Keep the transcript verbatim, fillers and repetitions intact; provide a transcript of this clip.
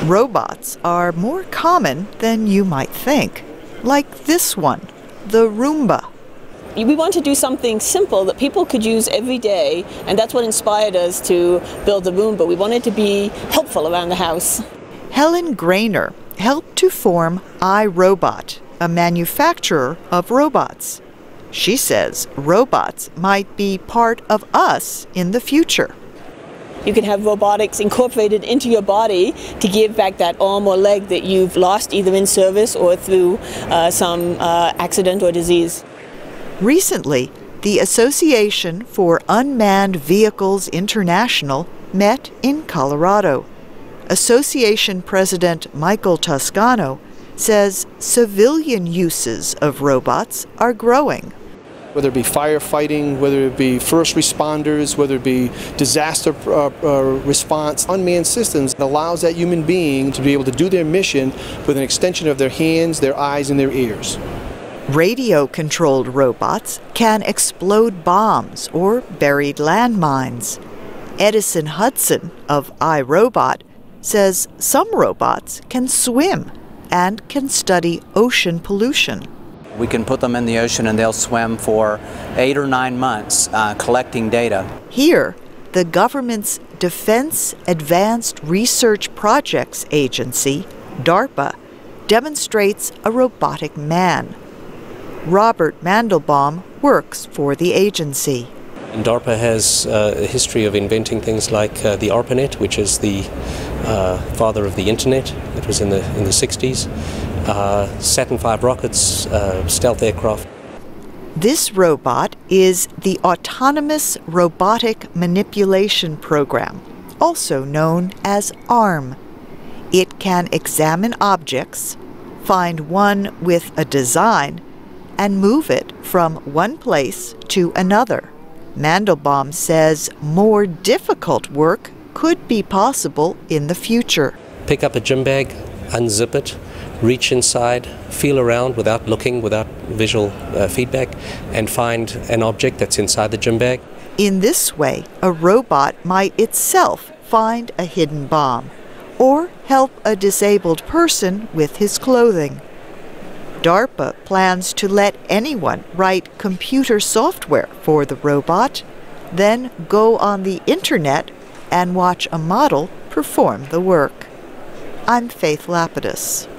Robots are more common than you might think, like this one, the Roomba. We want to do something simple that people could use every day, and that's what inspired us to build the Roomba. We wanted to be helpful around the house. Helen Greiner helped to form iRobot, a manufacturer of robots. She says robots might be part of us in the future. You can have robotics incorporated into your body to give back that arm or leg that you've lost either in service or through uh, some uh, accident or disease. Recently, the Association for Unmanned Vehicles International met in Colorado. Association President Michael Toscano says civilian uses of robots are growing. Whether it be firefighting, whether it be first responders, whether it be disaster uh, uh, response, unmanned systems allows that human being to be able to do their mission with an extension of their hands, their eyes, and their ears. Radio-controlled robots can explode bombs or buried landmines. Edison Hudson of iRobot says some robots can swim and can study ocean pollution. We can put them in the ocean and they'll swim for eight or nine months uh, collecting data. Here, the government's Defense Advanced Research Projects Agency, DARPA, demonstrates a robotic man. Robert Mandelbaum works for the agency. And DARPA has uh, a history of inventing things like uh, the ARPANET, which is the uh, father of the internet. It was in the in the sixties. Uh, Saturn five rockets, uh, stealth aircraft. This robot is the Autonomous Robotic Manipulation Program, also known as ARM. It can examine objects, find one with a design, and move it from one place to another. Mandelbaum says more difficult work could be possible in the future. Pick up a gym bag, unzip it, reach inside, feel around without looking, without visual uh, feedback, and find an object that's inside the gym bag. In this way, a robot might itself find a hidden bomb or help a disabled person with his clothing. DARPA plans to let anyone write computer software for the robot, then go on the internet and watch a model perform the work. I'm Faith Lapidus.